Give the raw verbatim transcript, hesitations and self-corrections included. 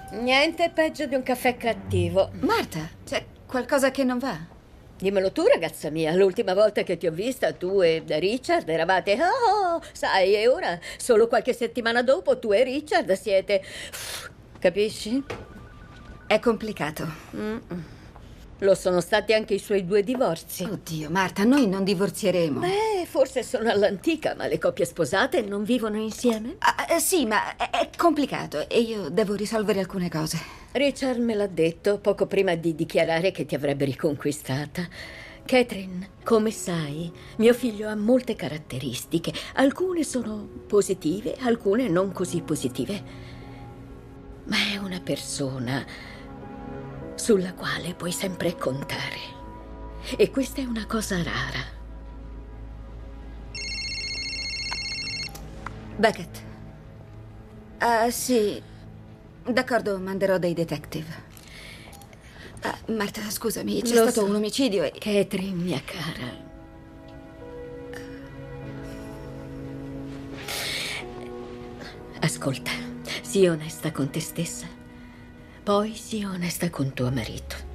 Niente peggio di un caffè cattivo. Marta, c'è qualcosa che non va? Dimmelo tu, ragazza mia. L'ultima volta che ti ho vista, tu e Richard eravate... Oh, sai, e ora, solo qualche settimana dopo, tu e Richard siete... Capisci? È complicato. Mm-mm. Lo sono stati anche i suoi due divorzi. Oddio, Marta, noi non divorzieremo. Beh, forse sono all'antica, ma le coppie sposate non vivono insieme? Ah, eh, sì, ma è, è complicato e io devo risolvere alcune cose. Richard me l'ha detto poco prima di dichiarare che ti avrebbe riconquistata. Catherine, come sai, mio figlio ha molte caratteristiche. Alcune sono positive, alcune non così positive. Ma è una persona sulla quale puoi sempre contare. E questa è una cosa rara. Beckett. Ah, sì. D'accordo, manderò dei detective. Ah, Marta, scusami, c'è Lo stato so. un omicidio e... Catherine, mia cara. Ascolta, sii onesta con te stessa. Poi sii onesta con tuo marito.